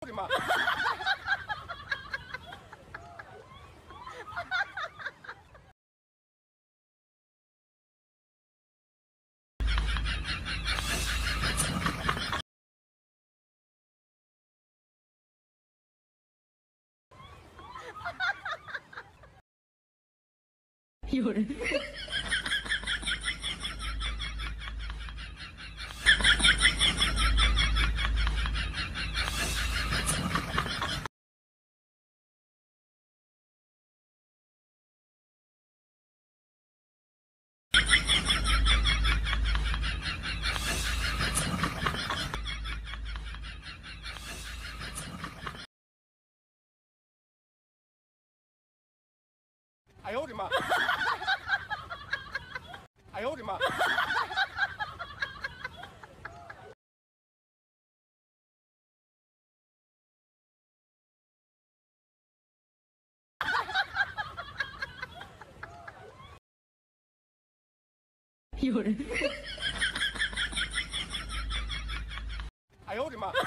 我的妈！ 有人。 哎呦我的妈！哎呦我的妈！ 有人。 哎呦我的妈！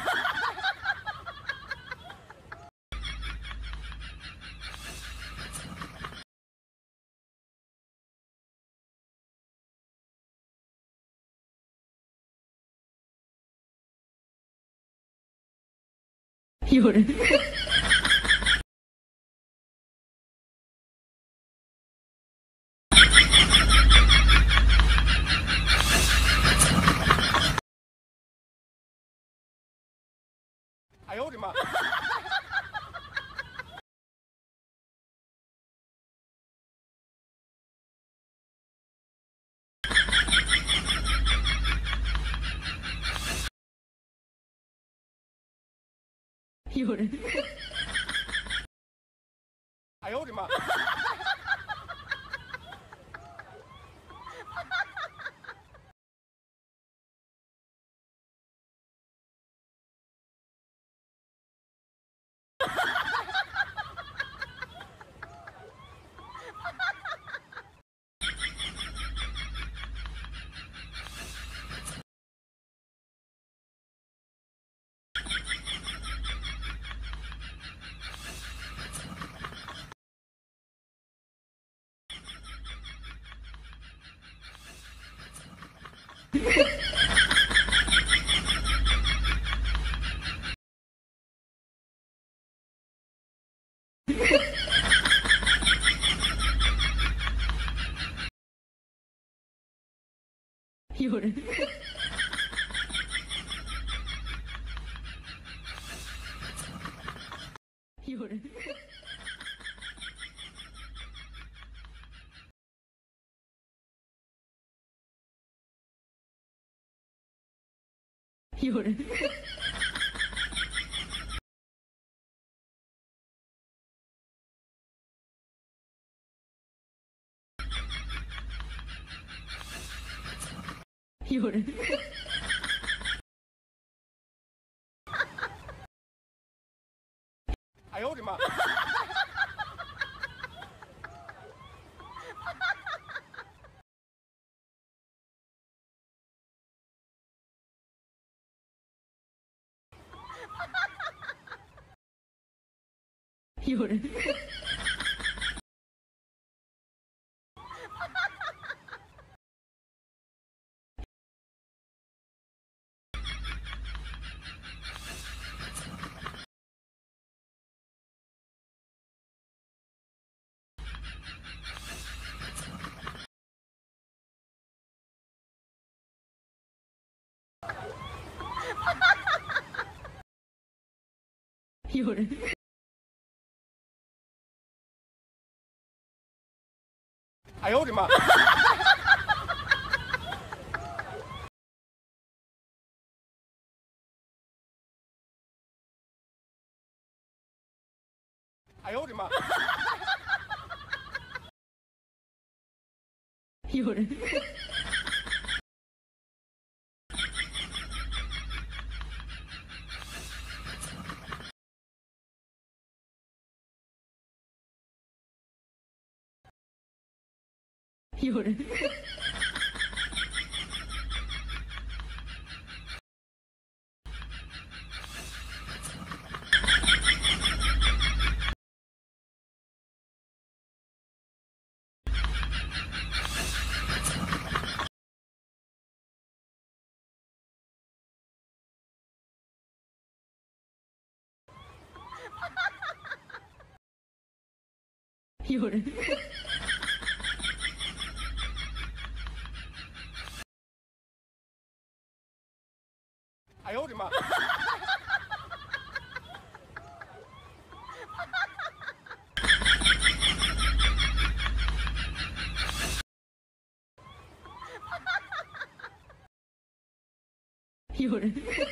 有人。 哎呦我的妈！ 有人。 哎呦我的妈！ 有人。有人。有人。有人。 哎呦我的妈！ 有人。有人。 哎呦我的妈！哎呦我的妈！ 有人。有人。 有人， 哎呦我的妈！ 有人。